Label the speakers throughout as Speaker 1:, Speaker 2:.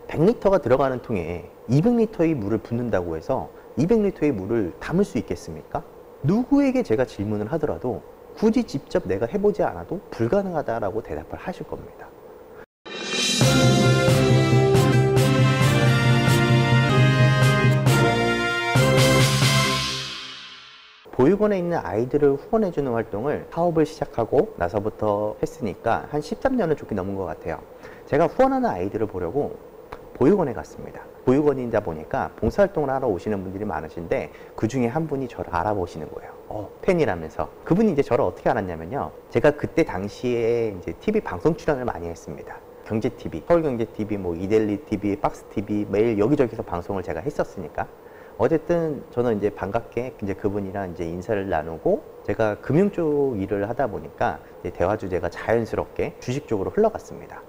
Speaker 1: 100리터가 들어가는 통에 200리터의 물을 붓는다고 해서 200리터의 물을 담을 수 있겠습니까? 누구에게 제가 질문을 하더라도 굳이 직접 내가 해보지 않아도 불가능하다라고 대답을 하실 겁니다. 보육원에 있는 아이들을 후원해주는 활동을 사업을 시작하고 나서부터 했으니까 한 13년은 좋게 넘은 것 같아요. 제가 후원하는 아이들을 보려고 보육원에 갔습니다. 보육원이다 보니까 봉사활동을 하러 오시는 분들이 많으신데 그 중에 한 분이 저를 알아보시는 거예요. 팬이라면서. 그분이 이제 저를 어떻게 알았냐면요. 제가 그때 당시에 이제 TV 방송 출연을 많이 했습니다. 경제TV, 서울경제TV, 뭐 이델리TV, 박스TV 매일 여기저기서 방송을 제가 했었으니까. 어쨌든 저는 이제 반갑게 이제 그분이랑 이제 인사를 나누고 제가 금융 쪽 일을 하다 보니까 이제 대화 주제가 자연스럽게 주식 쪽으로 흘러갔습니다.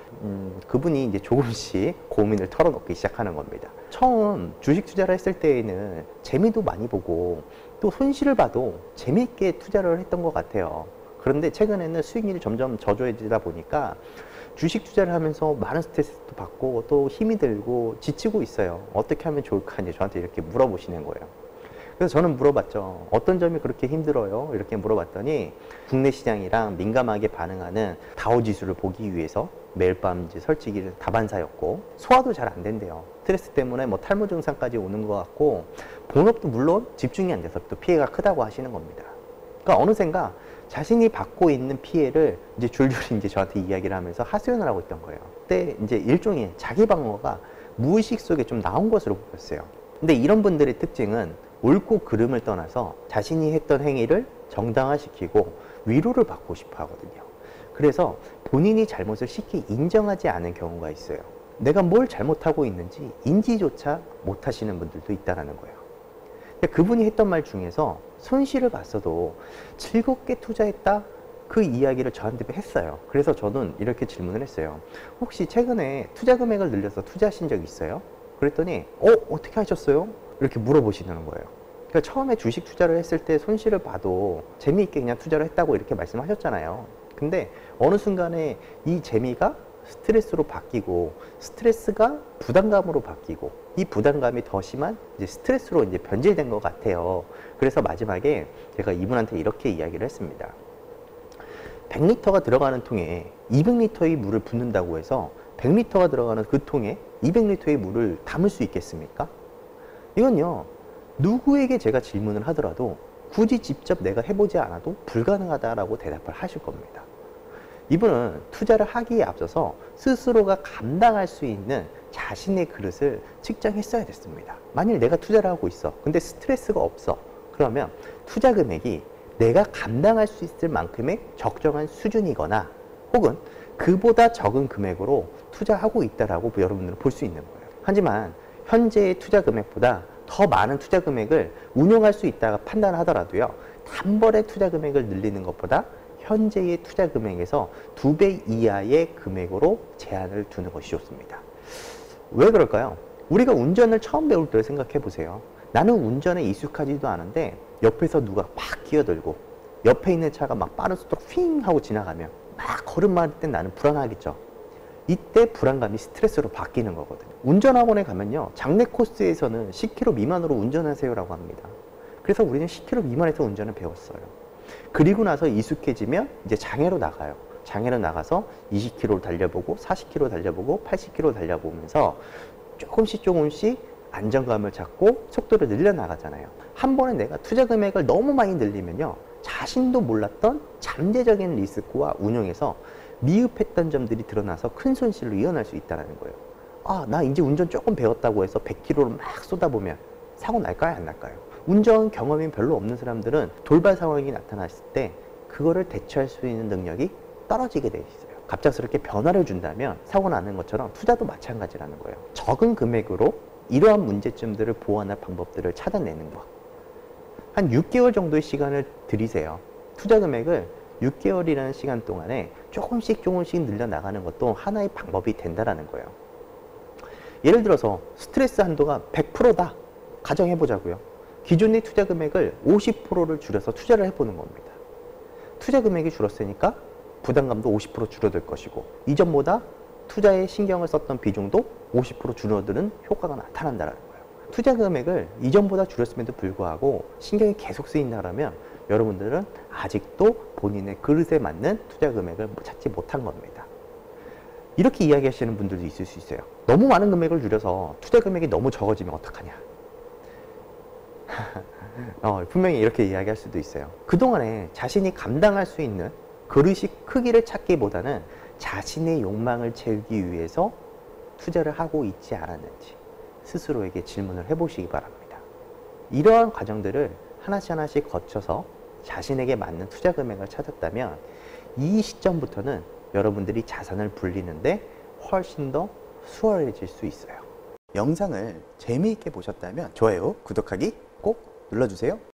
Speaker 1: 그분이 이제 조금씩 고민을 털어놓기 시작하는 겁니다. 처음 주식 투자를 했을 때에는 재미도 많이 보고 또 손실을 봐도 재미있게 투자를 했던 것 같아요. 그런데 최근에는 수익률이 점점 저조해지다 보니까 주식 투자를 하면서 많은 스트레스도 받고 또 힘이 들고 지치고 있어요. 어떻게 하면 좋을까 이제 저한테 이렇게 물어보시는 거예요. 그래서 저는 물어봤죠. 어떤 점이 그렇게 힘들어요? 이렇게 물어봤더니 국내 시장이랑 민감하게 반응하는 다우지수를 보기 위해서 매일 밤 이제 설치기를 다반사였고 소화도 잘 안 된대요. 스트레스 때문에 뭐 탈모 증상까지 오는 것 같고 본업도 물론 집중이 안 돼서 또 피해가 크다고 하시는 겁니다. 그러니까 어느샌가 자신이 받고 있는 피해를 이제 줄줄이 이제 저한테 이야기를 하면서 하소연을 하고 있던 거예요. 그때 이제 일종의 자기 방어가 무의식 속에 좀 나온 것으로 보였어요. 근데 이런 분들의 특징은 옳고 그름을 떠나서 자신이 했던 행위를 정당화시키고 위로를 받고 싶어 하거든요. 그래서 본인이 잘못을 쉽게 인정하지 않은 경우가 있어요. 내가 뭘 잘못하고 있는지 인지조차 못하시는 분들도 있다는 거예요. 그분이 했던 말 중에서 손실을 봤어도 즐겁게 투자했다? 그 이야기를 저한테 했어요. 그래서 저는 이렇게 질문을 했어요. 혹시 최근에 투자 금액을 늘려서 투자하신 적 있어요? 그랬더니 어떻게 하셨어요? 이렇게 물어보시는 거예요. 그러니까 처음에 주식 투자를 했을 때 손실을 봐도 재미있게 그냥 투자를 했다고 이렇게 말씀하셨잖아요. 근데 어느 순간에 이 재미가 스트레스로 바뀌고 스트레스가 부담감으로 바뀌고 이 부담감이 더 심한 이제 스트레스로 이제 변질된 것 같아요. 그래서 마지막에 제가 이분한테 이렇게 이야기를 했습니다. 100리터가 들어가는 통에 200리터의 물을 붓는다고 해서 100리터가 들어가는 그 통에 200리터의 물을 담을 수 있겠습니까? 이건요, 누구에게 제가 질문을 하더라도 굳이 직접 내가 해보지 않아도 불가능하다라고 대답을 하실 겁니다. 이분은 투자를 하기에 앞서서 스스로가 감당할 수 있는 자신의 그릇을 측정했어야 됐습니다. 만일 내가 투자를 하고 있어. 근데 스트레스가 없어. 그러면 투자 금액이 내가 감당할 수 있을 만큼의 적정한 수준이거나 혹은 그보다 적은 금액으로 투자하고 있다라고 여러분들은 볼 수 있는 거예요. 하지만 현재의 투자 금액보다 더 많은 투자 금액을 운용할 수 있다가 판단하더라도요. 단번에 투자 금액을 늘리는 것보다 현재의 투자 금액에서 2배 이하의 금액으로 제한을 두는 것이 좋습니다. 왜 그럴까요? 우리가 운전을 처음 배울 때 생각해 보세요. 나는 운전에 익숙하지도 않은데 옆에서 누가 막 끼어들고 옆에 있는 차가 막 빠른 속도로 휙 하고 지나가면 막 걸음마할 때 나는 불안하겠죠. 이때 불안감이 스트레스로 바뀌는 거거든요. 운전학원에 가면요. 장내 코스에서는 10km 미만으로 운전하세요라고 합니다. 그래서 우리는 10km 미만에서 운전을 배웠어요. 그리고 나서 익숙해지면 이제 장애로 나가요. 장애로 나가서 20km 달려보고 40km 달려보고 80km 달려보면서 조금씩 안정감을 찾고 속도를 늘려나가잖아요. 한 번에 내가 투자 금액을 너무 많이 늘리면요. 자신도 몰랐던 잠재적인 리스크와 운용에서 미흡했던 점들이 드러나서 큰 손실로 이어날 수 있다는 거예요. 나 이제 운전 조금 배웠다고 해서 100km를 막 쏟아보면 사고 날까요? 안 날까요? 운전 경험이 별로 없는 사람들은 돌발 상황이 나타났을 때 그거를 대처할 수 있는 능력이 떨어지게 돼 있어요. 갑작스럽게 변화를 준다면 사고 나는 것처럼 투자도 마찬가지라는 거예요. 적은 금액으로 이러한 문제점들을 보완할 방법들을 찾아내는 것. 한 6개월 정도의 시간을 들이세요. 투자 금액을 6개월이라는 시간 동안에 조금씩 늘려나가는 것도 하나의 방법이 된다는 거예요. 예를 들어서 스트레스 한도가 100%다. 가정해보자고요. 기존의 투자 금액을 50%를 줄여서 투자를 해보는 겁니다. 투자 금액이 줄었으니까 부담감도 50% 줄어들 것이고 이전보다 투자에 신경을 썼던 비중도 50% 줄어드는 효과가 나타난다는 거예요. 투자 금액을 이전보다 줄였음에도 불구하고 신경이 계속 쓰인다면 여러분들은 아직도 본인의 그릇에 맞는 투자 금액을 찾지 못한 겁니다. 이렇게 이야기하시는 분들도 있을 수 있어요. 너무 많은 금액을 줄여서 투자 금액이 너무 적어지면 어떡하냐. 분명히 이렇게 이야기할 수도 있어요. 그동안에 자신이 감당할 수 있는 그릇이 크기를 찾기보다는 자신의 욕망을 채우기 위해서 투자를 하고 있지 않았는지 스스로에게 질문을 해보시기 바랍니다. 이러한 과정들을 하나씩 거쳐서 자신에게 맞는 투자 금액을 찾았다면 이 시점부터는 여러분들이 자산을 불리는데 훨씬 더 수월해질 수 있어요. 영상을 재미있게 보셨다면 좋아요, 구독하기 꼭 눌러주세요.